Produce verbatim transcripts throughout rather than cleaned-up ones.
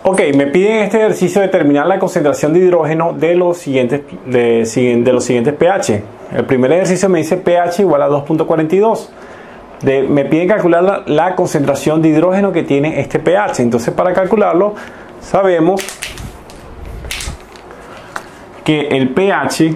Ok, me piden este ejercicio determinar la concentración de hidrógeno de los siguientes, de, de los siguientes pH. El primer ejercicio me dice pH igual a dos punto cuarenta y dos. De, me piden calcular la, la concentración de hidrógeno que tiene este pH. Entonces, para calcularlo, sabemos que el pH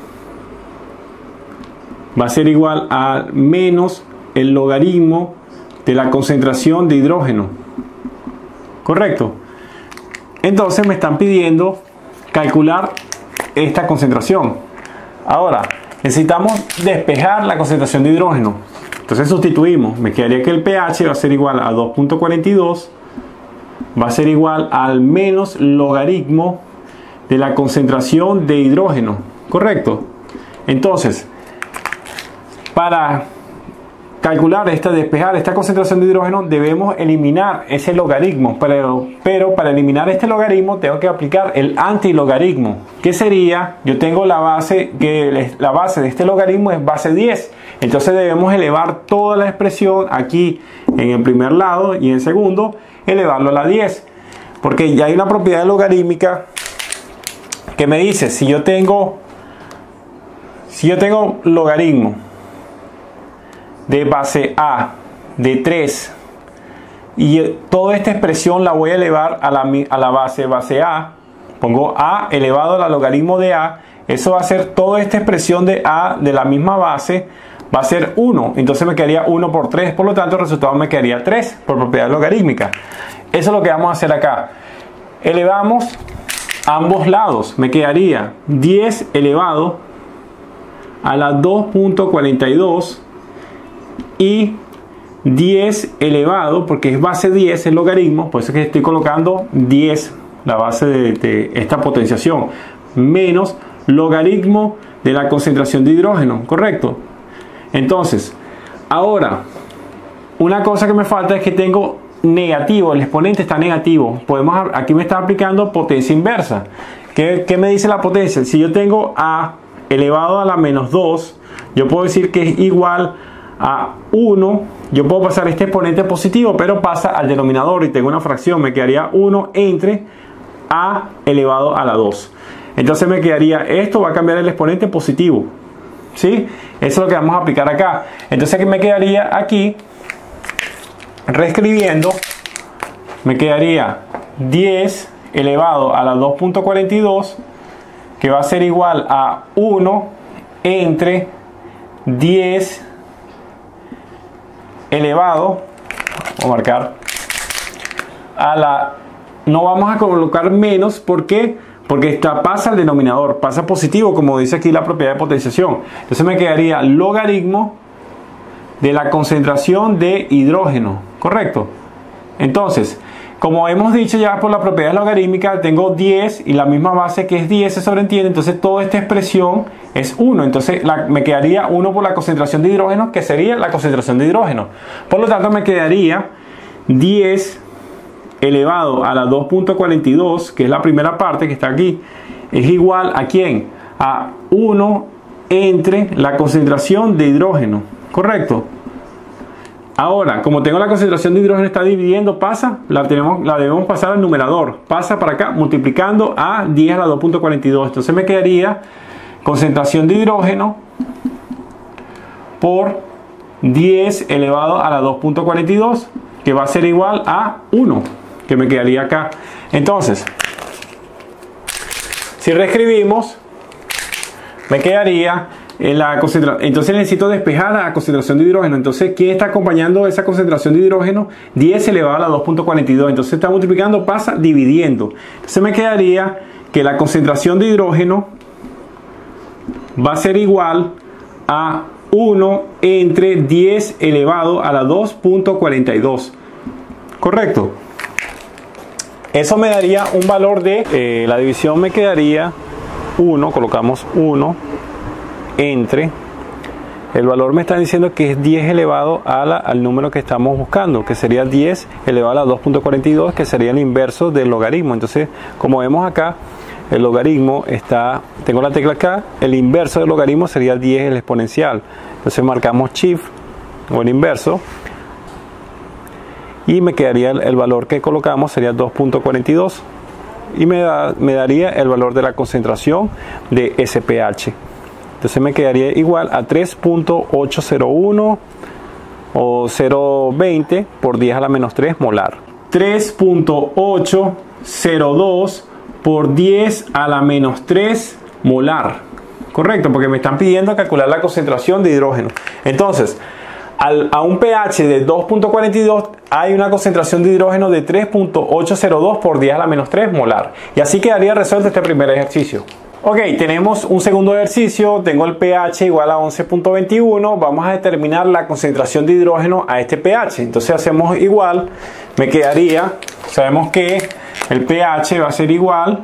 va a ser igual a menos el logaritmo de la concentración de hidrógeno. ¿Correcto? Entonces me están pidiendo calcular esta concentración. Ahora, necesitamos despejar la concentración de hidrógeno. Entonces sustituimos. Me quedaría que el pH va a ser igual a dos punto cuarenta y dos. Va a ser igual al menos logaritmo de la concentración de hidrógeno. ¿Correcto? Entonces, para calcular esta, despejar esta concentración de hidrógeno, debemos eliminar ese logaritmo, pero, pero para eliminar este logaritmo tengo que aplicar el antilogaritmo, que sería, yo tengo la base, que la base de este logaritmo es base diez, entonces debemos elevar toda la expresión aquí en el primer lado y en el segundo, elevarlo a la diez, porque ya hay una propiedad logarítmica que me dice, si yo tengo, si yo tengo logaritmo de base A de tres y toda esta expresión la voy a elevar a la, a la base base A, pongo A elevado al logaritmo de A, eso va a ser toda esta expresión de A de la misma base, va a ser uno, entonces me quedaría uno por tres, por lo tanto el resultado me quedaría tres por propiedad logarítmica. Eso es lo que vamos a hacer acá. Elevamos ambos lados, me quedaría diez elevado a la dos punto cuarenta y dos y diez elevado, porque es base diez el logaritmo, por eso es que estoy colocando diez, la base de, de esta potenciación, menos logaritmo de la concentración de hidrógeno, ¿correcto? Entonces, ahora, una cosa que me falta es que tengo negativo, el exponente está negativo, podemos, aquí me está aplicando potencia inversa. ¿Qué, qué me dice la potencia? Si yo tengo A elevado a la menos dos, yo puedo decir que es igual a uno, yo puedo pasar este exponente positivo, pero pasa al denominador y tengo una fracción, me quedaría uno entre A elevado a la dos. Entonces me quedaría, esto va a cambiar el exponente positivo, ¿sí? Eso es lo que vamos a aplicar acá. Entonces aquí me quedaría aquí, reescribiendo, me quedaría diez elevado a la dos punto cuarenta y dos, que va a ser igual a uno entre diez elevado, vamos a marcar, a la, no vamos a colocar menos, ¿por qué? Porque esta pasa al denominador, pasa positivo, como dice aquí la propiedad de potenciación. Entonces me quedaría logaritmo de la concentración de hidrógeno, ¿correcto? Entonces, como hemos dicho ya por la propiedad logarítmica, tengo diez y la misma base que es diez se sobreentiende, entonces toda esta expresión es uno, entonces la, me quedaría uno por la concentración de hidrógeno, que sería la concentración de hidrógeno. Por lo tanto me quedaría diez elevado a la dos punto cuarenta y dos, que es la primera parte que está aquí, es igual a ¿quién? A uno entre la concentración de hidrógeno, ¿correcto? Ahora, como tengo la concentración de hidrógeno está dividiendo, pasa, la, tenemos, la debemos pasar al numerador, pasa para acá multiplicando a diez a la dos punto cuarenta y dos, entonces me quedaría concentración de hidrógeno por diez elevado a la dos punto cuarenta y dos, que va a ser igual a uno, que me quedaría acá. Entonces, si reescribimos, me quedaría en la concentración. Entonces necesito despejar la concentración de hidrógeno. Entonces, ¿quién está acompañando esa concentración de hidrógeno? diez elevado a la dos punto cuarenta y dos. Entonces está multiplicando, pasa dividiendo. Entonces me quedaría que la concentración de hidrógeno va a ser igual a uno entre diez elevado a la dos punto cuarenta y dos. ¿Correcto? Eso me daría un valor de, eh, la división me quedaría uno, colocamos uno entre, el valor me está diciendo que es diez elevado a la, al número que estamos buscando, que sería diez elevado a la dos punto cuarenta y dos, que sería el inverso del logaritmo. Entonces, como vemos acá, el logaritmo está, tengo la tecla acá, el inverso del logaritmo sería diez el exponencial. Entonces marcamos shift o el inverso y me quedaría el, el valor que colocamos sería dos punto cuarenta y dos y me, da, me daría el valor de la concentración de ese pH. Entonces me quedaría igual a tres punto ochocientos uno o cero punto veinte por diez a la menos tres molar. tres punto ochocientos dos por diez a la menos tres molar. Correcto, porque me están pidiendo calcular la concentración de hidrógeno. Entonces, al, a un pH de dos punto cuarenta y dos hay una concentración de hidrógeno de tres punto ochocientos dos por diez a la menos tres molar. Y así quedaría resuelto este primer ejercicio. Ok, tenemos un segundo ejercicio. Tengo el pH igual a once punto veintiuno. Vamos a determinar la concentración de hidrógeno a este pH. Entonces hacemos igual. Me quedaría, sabemos que el pH va a ser igual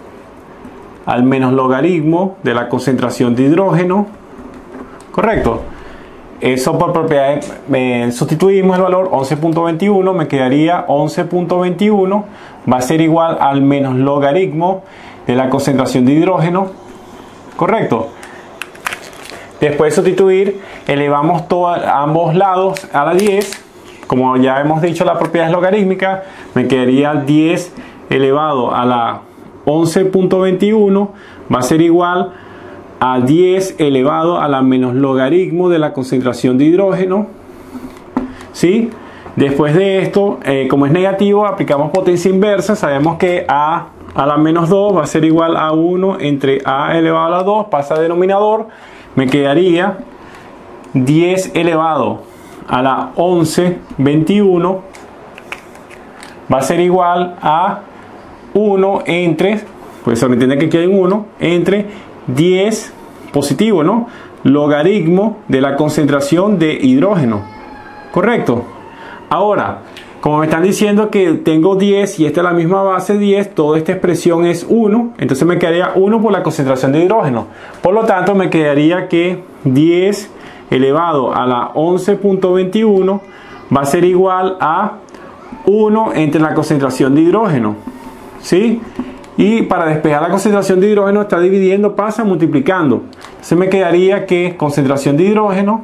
al menos logaritmo de la concentración de hidrógeno. Correcto. Eso por propiedades, me sustituimos el valor once punto veintiuno, me quedaría once punto veintiuno, va a ser igual al menos logaritmo de la concentración de hidrógeno. Correcto. Después de sustituir, elevamos todo, ambos lados a la diez. Como ya hemos dicho, la propiedad es logarítmica. Me quedaría diez elevado a la once punto veintiuno, va a ser igual a diez elevado a la menos logaritmo de la concentración de hidrógeno. ¿Sí? Después de esto, eh, como es negativo, aplicamos potencia inversa. Sabemos que a a la menos dos va a ser igual a uno entre a elevado a la dos, pasa a denominador. Me quedaría diez elevado a la once punto veintiuno va a ser igual a uno entre, pues se entiende que aquí hay un uno, entre diez positivo, ¿no? Logaritmo de la concentración de hidrógeno. Correcto. Ahora, como me están diciendo que tengo diez y esta es la misma base diez, toda esta expresión es uno, entonces me quedaría uno por la concentración de hidrógeno. Por lo tanto, me quedaría que diez elevado a la once punto veintiuno va a ser igual a uno entre la concentración de hidrógeno. ¿Sí? Y para despejar la concentración de hidrógeno está dividiendo, pasa multiplicando. Entonces me quedaría que concentración de hidrógeno,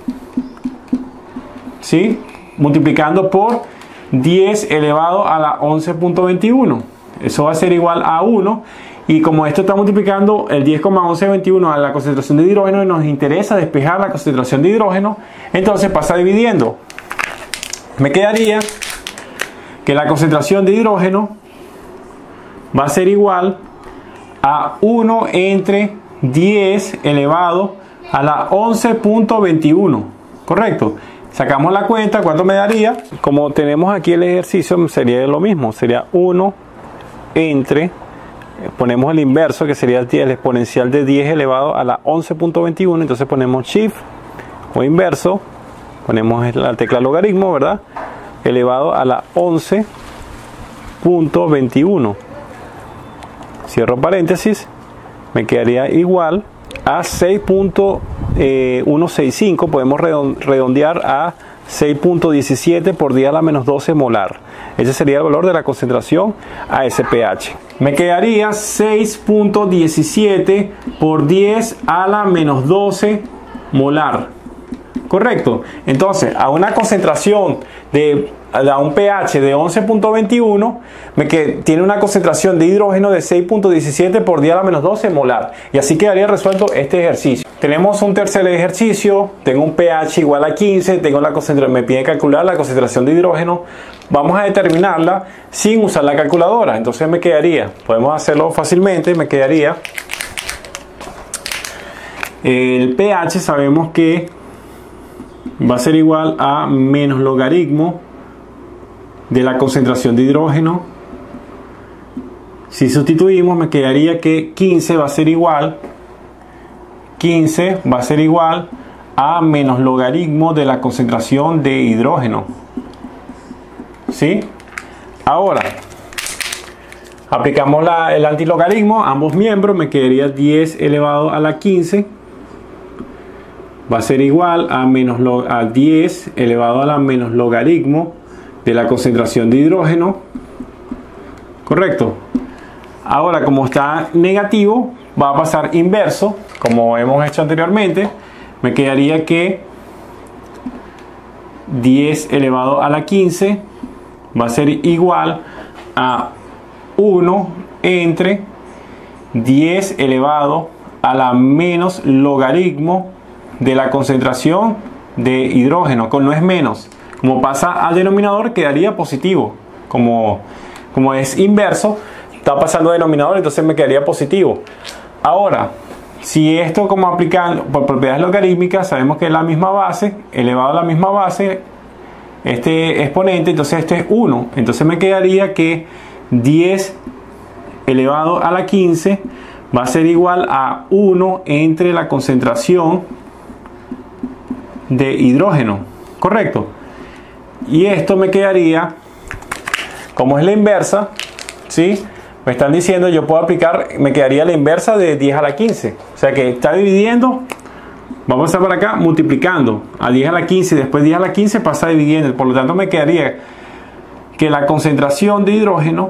¿sí?, multiplicando por diez elevado a la once punto veintiuno. Eso va a ser igual a uno. Y como esto está multiplicando el diez coma once veintiuno a la concentración de hidrógeno y nos interesa despejar la concentración de hidrógeno, entonces pasa dividiendo. Me quedaría que la concentración de hidrógeno va a ser igual a uno entre diez elevado a la once punto veintiuno. Correcto. Sacamos la cuenta, ¿cuánto me daría? Como tenemos aquí el ejercicio, sería lo mismo. Sería uno entre, ponemos el inverso, que sería el exponencial de diez elevado a la once punto veintiuno. Entonces ponemos shift o inverso, ponemos la tecla logaritmo, ¿verdad?, elevado a la once punto veintiuno. Cierro paréntesis, me quedaría igual a seis punto ciento sesenta y cinco, podemos redondear a seis punto diecisiete por diez a la menos doce molar. Ese sería el valor de la concentración a ese pH. Me quedaría seis punto diecisiete por diez a la menos doce molar. Correcto. Entonces, a una concentración de a un pH de once punto veintiuno, me que tiene una concentración de hidrógeno de seis punto diecisiete por diez a la menos doce molar. Y así quedaría resuelto este ejercicio. Tenemos un tercer ejercicio. Tengo un pH igual a quince. Tengo la concentración, me pide calcular la concentración de hidrógeno. Vamos a determinarla sin usar la calculadora. Entonces me quedaría, podemos hacerlo fácilmente, me quedaría el pH, sabemos que va a ser igual a menos logaritmo de la concentración de hidrógeno. Si sustituimos, me quedaría que quince va a ser igual quince va a ser igual a menos logaritmo de la concentración de hidrógeno. ¿Sí? Ahora aplicamos la, el antilogaritmo a ambos miembros. Me quedaría diez elevado a la quince va a ser igual a, menos lo, a diez elevado a la menos logaritmo de la concentración de hidrógeno. Correcto. Ahora, como está negativo, va a pasar inverso, como hemos hecho anteriormente. Me quedaría que diez elevado a la quince va a ser igual a uno entre diez elevado a la menos logaritmo de la concentración de hidrógeno, no es menos. Como pasa al denominador, quedaría positivo. Como, como es inverso, está pasando al denominador, entonces me quedaría positivo. Ahora, si esto como aplicando por propiedades logarítmicas, sabemos que es la misma base, elevado a la misma base, este exponente, entonces esto es uno. Entonces me quedaría que diez elevado a la quince va a ser igual a uno entre la concentración de hidrógeno, ¿correcto? Y esto me quedaría, como es la inversa, ¿sí? Me están diciendo, yo puedo aplicar, me quedaría la inversa de diez a la quince. O sea que está dividiendo, vamos a estar por acá, multiplicando a diez a la quince y después diez a la quince pasa dividiendo. Por lo tanto me quedaría que la concentración de hidrógeno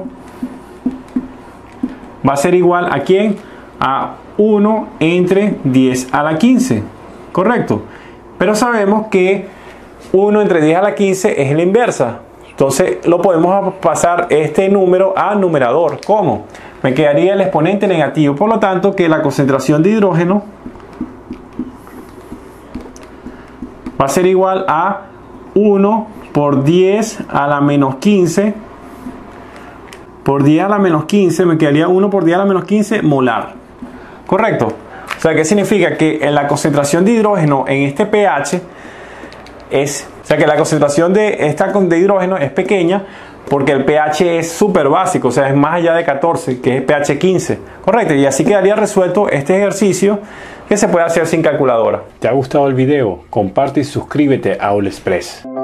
va a ser igual a ¿quién? A uno entre diez a la quince, ¿correcto? Pero sabemos que uno entre diez a la quince es la inversa. Entonces lo podemos pasar este número a numerador. ¿Cómo? Me quedaría el exponente negativo. Por lo tanto, que la concentración de hidrógeno va a ser igual a uno por diez a la menos quince. Por diez a la menos quince me quedaría uno por diez a la menos quince molar. ¿Correcto? O sea, ¿qué significa? Que en la concentración de hidrógeno en este pH es... O sea que la concentración de esta de hidrógeno es pequeña porque el pH es súper básico, o sea, es más allá de catorce, que es pH quince. Correcto, y así quedaría resuelto este ejercicio que se puede hacer sin calculadora. ¿Te ha gustado el video? Comparte y suscríbete a All Express.